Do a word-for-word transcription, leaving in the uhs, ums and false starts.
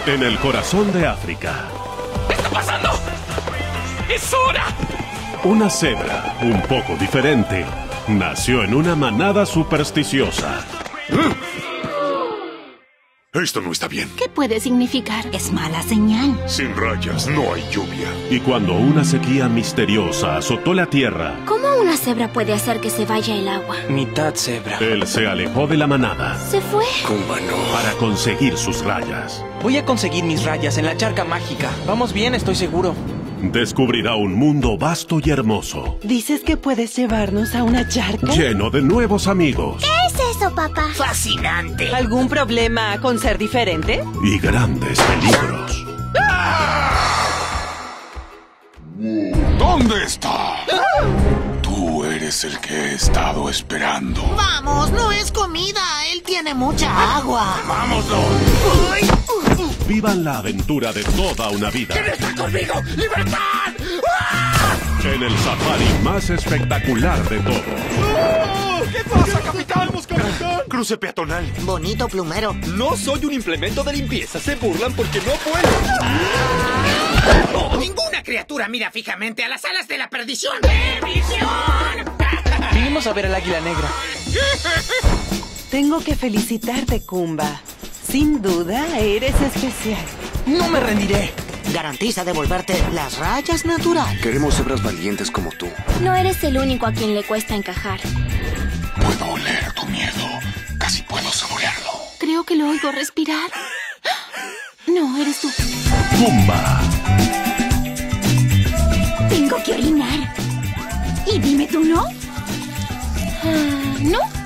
En el corazón de África. ¿Qué está pasando? ¡Es hora! Una cebra, un poco diferente, nació en una manada supersticiosa. Esto no está bien. ¿Qué puede significar? Es mala señal. Sin rayas no hay lluvia. Y cuando una sequía misteriosa azotó la tierra, ¿Cómo una cebra puede hacer que se vaya el agua? Mitad cebra. él se alejó de la manada Se fue. Kumba no. para conseguir sus rayas. Voy a conseguir mis rayas en la charca mágica. Vamos bien, estoy seguro. Descubrirá un mundo vasto y hermoso, ¿Dices que puedes llevarnos a una charca? lleno de nuevos amigos ¿Qué es eso, papá? Fascinante. ¿Algún problema con ser diferente? y grandes peligros. ¿Dónde está? Tú eres el que he estado esperando. Vamos, no es comida. Él tiene mucha agua. ¡Vámonos! Vivan la aventura de toda una vida ¡Está conmigo! ¡Libertad! en el safari más espectacular de todos. ¿Qué pasa, capitán? capitán! Cruce peatonal. Bonito plumero. No soy un implemento de limpieza. Se burlan porque no puedo. Ninguna criatura mira fijamente a las alas de la perdición. ¡Perdición! Vinimos a ver al águila negra. Tengo que felicitarte, Kumba. Sin duda, eres especial. No me rendiré. Garantiza devolverte las rayas natural. Queremos cebras valientes como tú. No eres el único a quien le cuesta encajar. Puedo oler tu miedo. Casi puedo saborearlo. Creo que lo oigo respirar. No, eres tú. Kumba, Tengo que orinar. Y dime tú, ¿no? Ah, ¿no?